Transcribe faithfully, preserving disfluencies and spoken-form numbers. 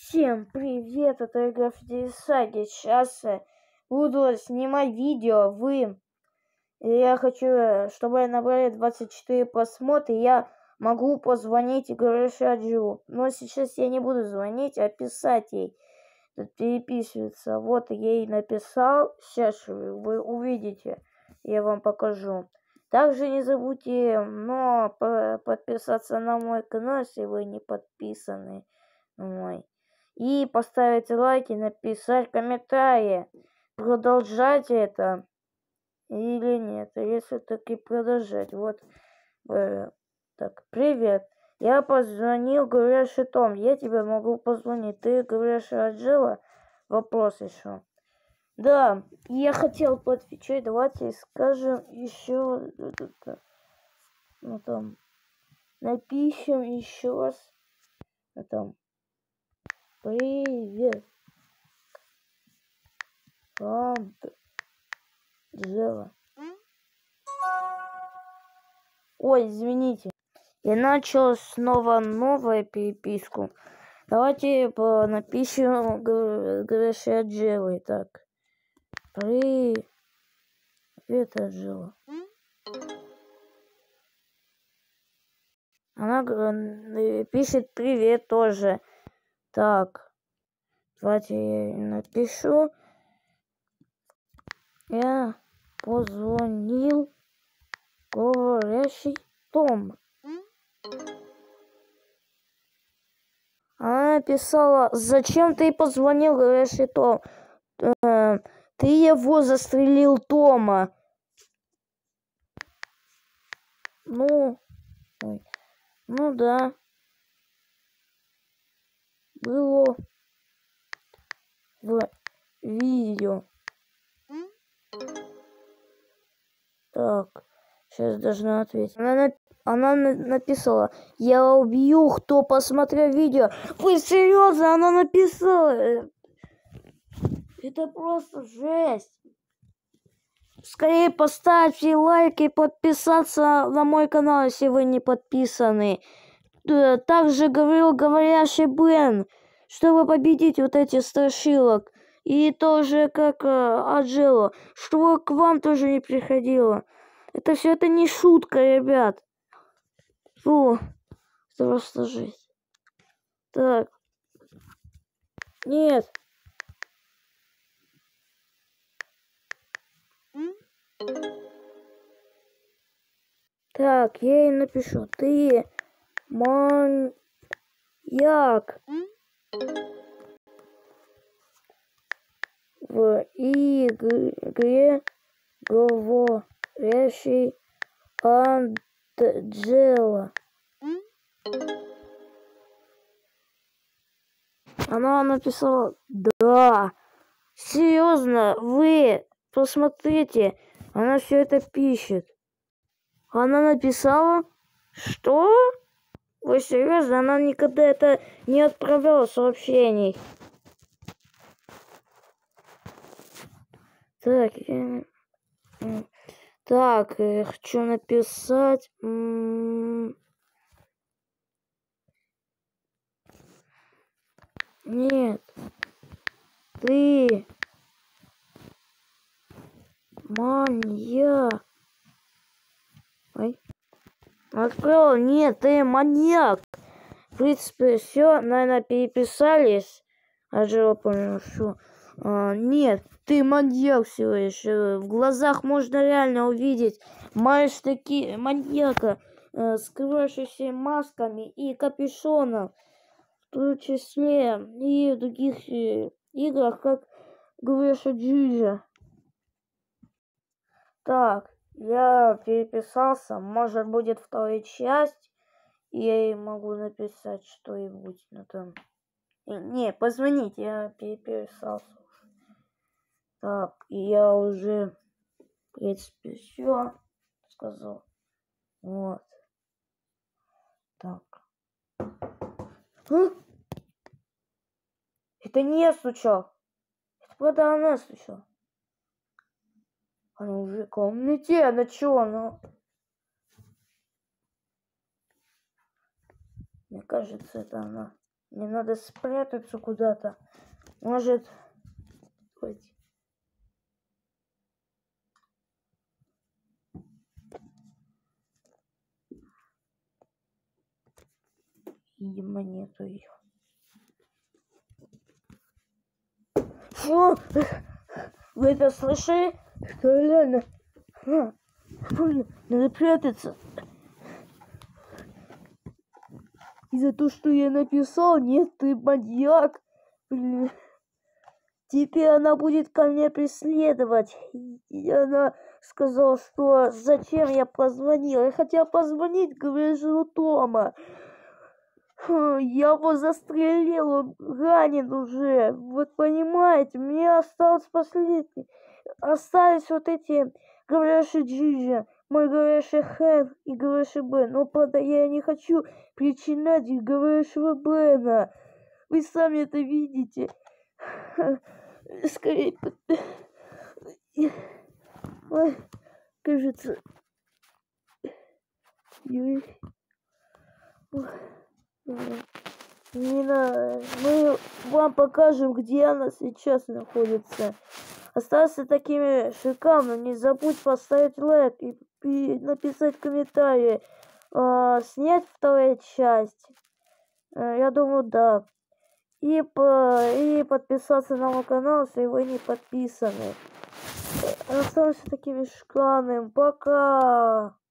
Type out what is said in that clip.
Всем привет, это игра в Саги. Сейчас буду снимать видео. Вы, я хочу, чтобы набрали двадцать четыре просмотра. Я могу позвонить и говорить Аджу. Но сейчас я не буду звонить, а писать ей. Тут переписываться. Вот я ей написал. Сейчас вы увидите. Я вам покажу. Также не забудьте, но подписаться на мой канал, если вы не подписаны на мой. И поставить лайки, написать комментарии, продолжать это или нет. Если таки продолжать. Вот э, так, привет. Я позвонил, говоришь, Том. Я тебе могу позвонить. Ты говоришь, Аджела? Вопрос еще. Да, я хотел поотвечать. Давайте скажем еще. Ну там. Напишем еще раз. Ну, там. Привет. Аджела. Ой, извините. Я начал снова новую переписку. Давайте напишем, говоришь, Аджелы. Так. Привет, Аджела. Она пишет привет тоже. Так. Давайте я напишу. Я позвонил говорящий Том. Она написала, зачем ты позвонил, говорящий Том? Э, ты его застрелил, Тома. Ну, ой, ну да. Было в видео. Так, сейчас должна ответить. Она, она написала, я убью, кто посмотрел видео. Вы серьезно? Она написала. Это просто жесть. Скорее поставьте лайк и подписаться на мой канал, если вы не подписаны. Также говорил говорящий Бен, чтобы победить вот эти страшилок. И тоже как Аджело, чтобы к вам тоже не приходило. Это все это не шутка, ребят. Фу, это просто жесть. Так. Нет. Так, я ей напишу. Ты маньяк. В игре говорящий Аджела. Она написала, да. Серьезно, вы посмотрите, она все это пишет. Она написала, что? Вы серьезно? Она никогда это не отправляла сообщений. Так, я... так, я хочу написать. Нет, ты маньяк. Ой. Открыл, нет, ты маньяк. В принципе, все, наверное, переписались. Аджела понял, что а, нет, ты маньяк всего лишь. В глазах можно реально увидеть маешь такие маньяка, э, скрывающихся масками и капюшоном, в том числе и в других э, играх, как говоришь, Джиджа. Так, я переписался, может будет вторая часть, и я ей могу написать что-нибудь на там. Не, позвоните, я переписался. Так, я уже, в принципе, все сказал. Вот. Так. А? Это не я стучал. Это правда она стучала. Она уже в комнате, она чё, она... Мне кажется, это она. Мне надо спрятаться куда-то. Может... Видимо, нету ее. Фу! Вы это слышали? Что реально? А, фу, надо прятаться. Из-за того, что я написал, нет, ты маньяк. Блин. Теперь она будет ко мне преследовать. И она сказала, что зачем я позвонил. Я хотел позвонить, говоришь, у Тома. Я его застрелил, он ранен уже. Вот понимаете, мне осталось последний. Остались вот эти говорящие Джиджи, мой говорящий Хэн и говорящий Бен. Но, правда, я не хочу причинять говорящего Бена. Вы сами это видите. Скорее. Ой, кажется. Не надо. Мы вам покажем, где она сейчас находится. Оставайся такими шикарными. Не забудь поставить лайк и, и написать комментарий. А, снять вторая часть. А, я думаю, да. И, по, и подписаться на мой канал, если вы не подписаны. Оставайся такими шикарными. Пока.